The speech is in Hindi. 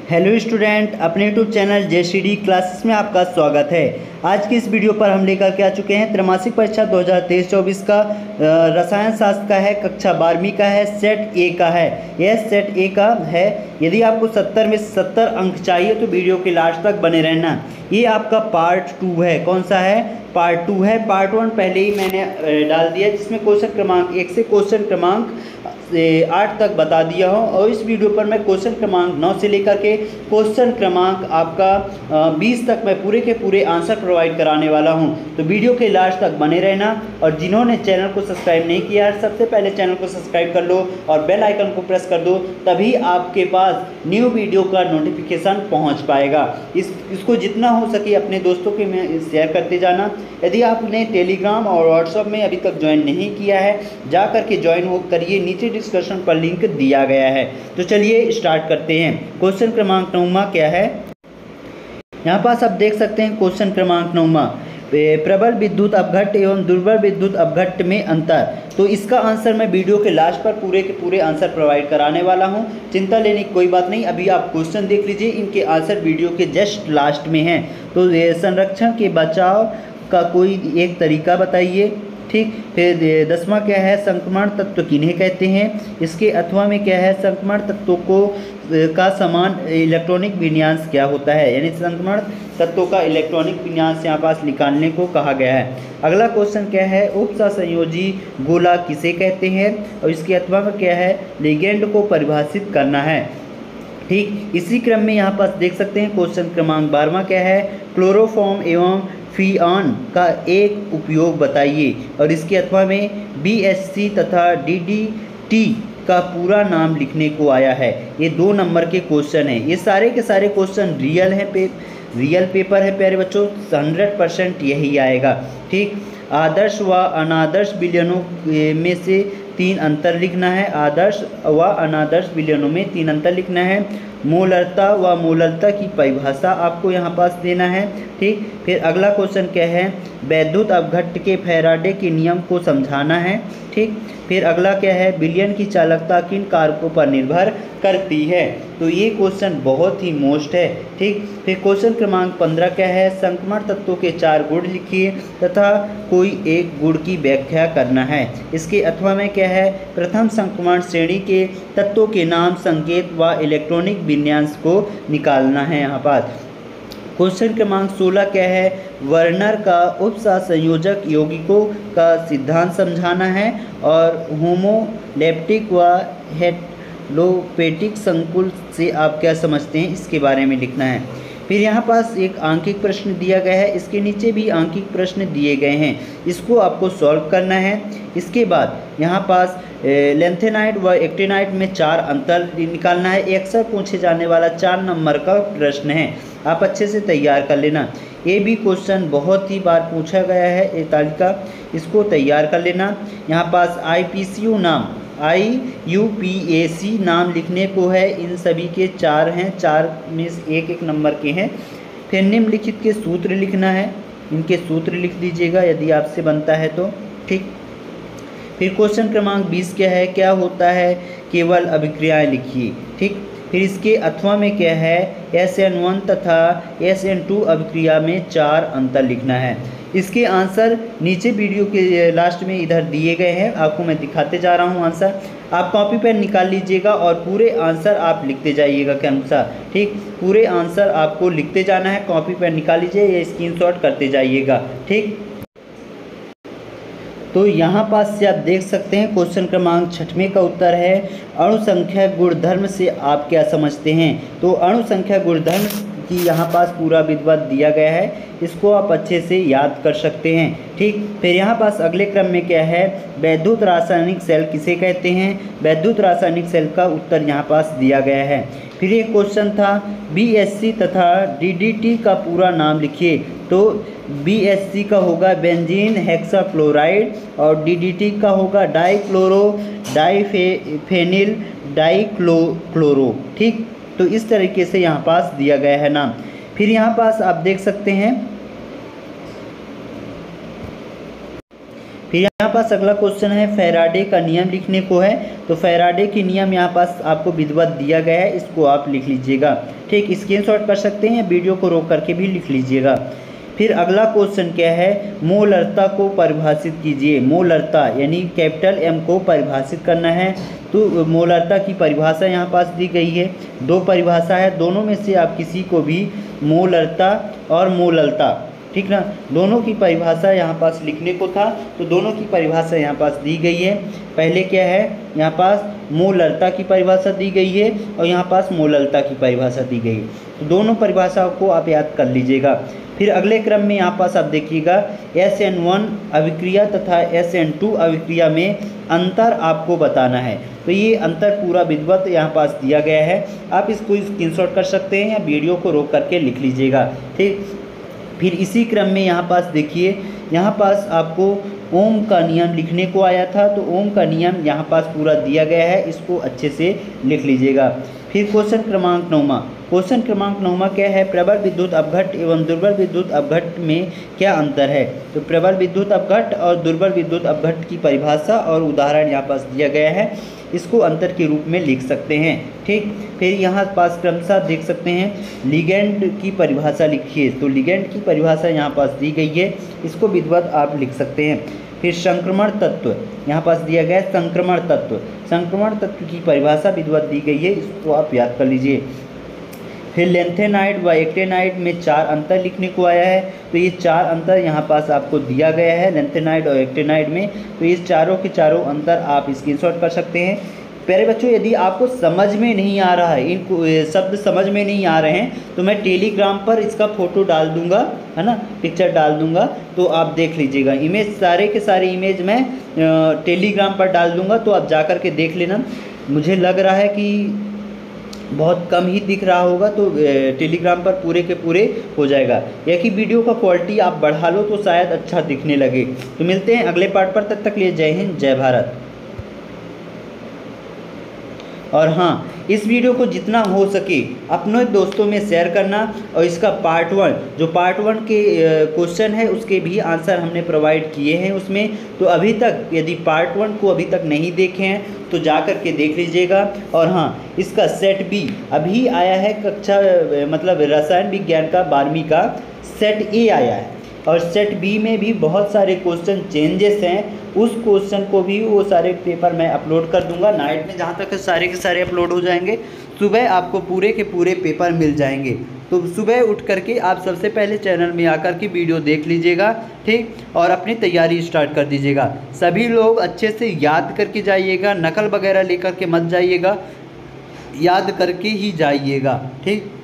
हेलो स्टूडेंट, अपने यूट्यूब चैनल JCD क्लासेस में आपका स्वागत है। आज की इस वीडियो पर हम लेकर के आ चुके हैं त्रैमासिक परीक्षा 2023-24 का रसायन शास्त्र का है, कक्षा 12वीं का है, सेट ए का है। यह सेट ए का है। यदि आपको 70 में 70 अंक चाहिए तो वीडियो के लास्ट तक बने रहना। ये आपका पार्ट 2 है। कौन सा है? पार्ट 2 है। पार्ट 1 पहले ही मैंने डाल दिया, जिसमें क्वेश्चन क्रमांक 1 से क्वेश्चन क्रमांक 8 तक बता दिया हूँ। और इस वीडियो पर मैं क्वेश्चन क्रमांक 9 से लेकर के क्वेश्चन क्रमांक आपका 20 तक मैं पूरे के पूरे आंसर प्रोवाइड कराने वाला हूँ। तो वीडियो के लास्ट तक बने रहना। और जिन्होंने चैनल को सब्सक्राइब नहीं किया है, सबसे पहले चैनल को सब्सक्राइब कर लो और बेल आइकन को प्रेस कर दो, तभी आपके पास न्यू वीडियो का नोटिफिकेशन पहुँच पाएगा। इसको जितना हो सके अपने दोस्तों के में शेयर करते जाना। यदि आपने टेलीग्राम और व्हाट्सएप में अभी तक ज्वाइन नहीं किया है, जा करके ज्वाइन हो करिए। नीचे डिस्क्रिप्शन पर लिंक दिया गया है। तो चलिए स्टार्ट करते हैं। क्वेश्चन क्रमांक 9 क्या है? यहाँ पास आप देख सकते हैं क्वेश्चन क्रमांक 9, प्रबल विद्युत अपघट्ट एवं दुर्बल विद्युत अपघट्ट में अंतर। तो इसका आंसर मैं वीडियो के लास्ट पर पूरे के पूरे आंसर प्रोवाइड कराने वाला हूँ। चिंता लेने की कोई बात नहीं। अभी आप क्वेश्चन देख लीजिए, इनके आंसर वीडियो के जस्ट लास्ट में हैं। तो संरक्षण के बचाव का कोई एक तरीका बताइए। ठीक। फिर 10वां क्या है? संक्रमण तत्व किन्हें कहते हैं? इसके अथवा में क्या है? संक्रमण तत्वों को का समान इलेक्ट्रॉनिक विन्यास क्या होता है? यानी संक्रमण तत्वों का इलेक्ट्रॉनिक विन्यास यहाँ पास निकालने को कहा गया है। अगला क्वेश्चन क्या है? उपसंयोजी गोला किसे कहते हैं? और इसके अथवा में क्या है? लिगेंड को परिभाषित करना है। ठीक। इसी क्रम में यहाँ पास देख सकते हैं क्वेश्चन क्रमांक 12वां क्या है? क्लोरोफॉर्म एवं फिऑन का एक उपयोग बताइए। और इसके अथवा में BSc तथा DDT का पूरा नाम लिखने को आया है। ये 2 नंबर के क्वेश्चन हैं। ये सारे के सारे क्वेश्चन रियल हैं, रियल पेपर है प्यारे बच्चों। 100% यही आएगा। ठीक। आदर्श व अनादर्श विलयनों में से 3 अंतर लिखना है। आदर्श व अनादर्श विलयनों में 3 अंतर लिखना है। मोलरता व मोलरता की परिभाषा आपको यहाँ पास देना है। ठीक। फिर अगला क्वेश्चन क्या है? वैद्युत अपघट्ट के फैराडे के नियम को समझाना है। ठीक। फिर अगला क्या है? विलयन की चालकता किन कारकों पर निर्भर करती है? तो ये क्वेश्चन बहुत ही मोस्ट है। ठीक। फिर क्वेश्चन क्रमांक 15 क्या है? संक्रमण तत्वों के 4 गुण लिखिए तथा कोई एक गुण की व्याख्या करना है। इसके अथवा में क्या है? प्रथम संक्रमण श्रेणी के तत्वों के नाम, संकेत व इलेक्ट्रॉनिक विन्यास को निकालना है यहाँ पास। क्वेश्चन क्रमांक 16 क्या है? वर्नर का उपसंयोजक यौगिकों का सिद्धांत समझाना है। और होमोलेप्टिक व हेटेरोपेटिक संकुल से आप क्या समझते हैं, इसके बारे में लिखना है। फिर यहाँ पास एक आंकिक प्रश्न दिया गया है। इसके नीचे भी आंकिक प्रश्न दिए गए हैं, इसको आपको सॉल्व करना है। इसके बाद यहाँ पास लेंथेनाइट व एक्टिनाइट में 4 अंतर निकालना है। अक्सर पूछे जाने वाला 4 नंबर का प्रश्न है, आप अच्छे से तैयार कर लेना। ये भी क्वेश्चन बहुत ही बार पूछा गया है, ये तालिका, इसको तैयार कर लेना। यहाँ पास IUPAC नाम लिखने को है। इन सभी के 4 हैं, 4 में 1-1 नंबर के हैं। फिर निम्नलिखित के सूत्र लिखना है। इनके सूत्र लिख दीजिएगा यदि आपसे बनता है तो। ठीक। फिर क्वेश्चन क्रमांक 20 क्या है? क्या होता है केवल अभिक्रियाएं लिखिए। ठीक। फिर इसके अथवा में क्या है? SN1 तथा SN2 अभिक्रिया में 4 अंतर लिखना है। इसके आंसर नीचे वीडियो के लास्ट में इधर दिए गए हैं, आपको मैं दिखाते जा रहा हूं आंसर। आप कॉपी पेन निकाल लीजिएगा और पूरे आंसर आप लिखते जाइएगा के अनुसार। ठीक। पूरे आंसर आपको लिखते जाना है, कॉपी पेन निकाल लीजिए या स्क्रीनशॉट करते जाइएगा। ठीक। तो यहाँ पास से आप देख सकते हैं क्वेश्चन क्रमांक 6वें का उत्तर है अणु संख्या गुणधर्म से आप क्या समझते हैं। तो अणु संख्या गुणधर्म की यहाँ पास पूरा विधिवत दिया गया है, इसको आप अच्छे से याद कर सकते हैं। ठीक। फिर यहाँ पास अगले क्रम में क्या है? वैद्युत रासायनिक सेल किसे कहते हैं? वैद्युत रासायनिक सेल का उत्तर यहाँ पास दिया गया है। फिर एक क्वेश्चन था BSc तथा DDT का पूरा नाम लिखिए। तो BSc का होगा बेंजीन हेक्साफ्लोराइड और DDT का होगा डाइक्लोरो डाइफेनिल डाइक्लोरो। ठीक। तो इस तरीके से यहाँ पास दिया गया है नाम। फिर यहाँ पास आप देख सकते हैं फिर यहाँ पास अगला क्वेश्चन है फैराडे का नियम लिखने को है। तो फैराडे की नियम यहाँ पास आपको विधिवत दिया गया है, इसको आप लिख लीजिएगा। ठीक, स्क्रीनशॉट कर सकते हैं या वीडियो को रोक करके भी लिख लीजिएगा। फिर अगला क्वेश्चन क्या है, मोलरता को परिभाषित कीजिए। मोलरता यानी कैपिटल M को परिभाषित करना है। तो मोलरता की परिभाषा यहाँ पास दी गई है। दो परिभाषा है, दोनों में से आप किसी को भी, मोलरता और मोललता, ठीक ना, दोनों की परिभाषा यहाँ पास लिखने को था। तो दोनों की परिभाषा यहाँ पास दी गई है। पहले क्या है, यहाँ पास मोलरता की परिभाषा दी गई है और यहाँ पास मोललता की परिभाषा दी गई है। तो दोनों परिभाषाओं को आप याद कर लीजिएगा। फिर अगले क्रम में यहाँ पास आप देखिएगा SN1 अभिक्रिया तथा SN2 अभिक्रिया में अंतर आपको बताना है। तो ये अंतर पूरा विधिवत यहाँ पास दिया गया है, आप इसको स्क्रीनशॉट कर सकते हैं या वीडियो को रोक करके लिख लीजिएगा। ठीक, फिर इसी क्रम में यहाँ पास देखिए, यहाँ पास आपको ओम का नियम लिखने को आया था। तो ओम का नियम यहाँ पास पूरा दिया गया है, इसको अच्छे से लिख लीजिएगा। फिर क्वेश्चन क्रमांक 9वां, क्वेश्चन क्रमांक 9वां क्या है, प्रबल विद्युत अपघट्ट एवं दुर्बल विद्युत अपघट्ट में क्या अंतर है। तो प्रबल विद्युत अपघट्ट और दुर्बल विद्युत अपघट्ट की परिभाषा और उदाहरण यहाँ पास दिया गया है, इसको अंतर के रूप में लिख सकते हैं। ठीक, फिर यहाँ पास क्रमशः देख सकते हैं लिगेंड की परिभाषा लिखिए। तो लिगेंड की परिभाषा यहाँ पास दी गई है, इसको विधिवत आप लिख सकते हैं। फिर संक्रमण तत्व यहाँ पास दिया गया है, संक्रमण तत्व, संक्रमण तत्व की परिभाषा विधिवत दी गई है, इसको आप याद कर लीजिए। फिर लेंथेनाइड व एक्टेनाइड में 4 अंतर लिखने को आया है। तो ये 4 अंतर यहाँ पास आपको दिया गया है लेंथेनाइड और एक्टेनाइड में। तो ये चारों के चारों अंतर आप स्क्रीनशॉट कर सकते हैं। प्यारे बच्चों, यदि आपको समझ में नहीं आ रहा है, इनको शब्द समझ में नहीं आ रहे हैं, तो मैं टेलीग्राम पर इसका फ़ोटो डाल दूंगा, है ना, पिक्चर डाल दूंगा, तो आप देख लीजिएगा। इमेज सारे के सारे इमेज मैं टेलीग्राम पर डाल दूंगा, तो आप जा कर के देख लेना। मुझे लग रहा है कि बहुत कम ही दिख रहा होगा, तो टेलीग्राम पर पूरे के पूरे हो जाएगा। या कि वीडियो का क्वालिटी आप बढ़ा लो तो शायद अच्छा दिखने लगे। तो मिलते हैं अगले पार्ट पर, तब तक लिए जय हिंद, जय भारत। और हाँ, इस वीडियो को जितना हो सके अपने दोस्तों में शेयर करना। और इसका पार्ट 1, जो पार्ट 1 के क्वेश्चन है उसके भी आंसर हमने प्रोवाइड किए हैं उसमें। तो अभी तक यदि पार्ट 1 को अभी तक नहीं देखे हैं तो जा कर के देख लीजिएगा। और हाँ, इसका सेट B अभी आया है, कक्षा मतलब रसायन विज्ञान का 12वीं का सेट A आया है। और सेट B में भी बहुत सारे क्वेश्चन चेंजेस हैं, उस क्वेश्चन को भी वो सारे पेपर मैं अपलोड कर दूंगा नाइट में, जहाँ तक सारे के सारे अपलोड हो जाएंगे। सुबह आपको पूरे के पूरे पेपर मिल जाएंगे। तो सुबह उठ करके आप सबसे पहले चैनल में आकर के वीडियो देख लीजिएगा, ठीक, और अपनी तैयारी स्टार्ट कर दीजिएगा। सभी लोग अच्छे से याद करके जाइएगा, नकल वगैरह लेकर के मत जाइएगा, याद करके ही जाइएगा, ठीक।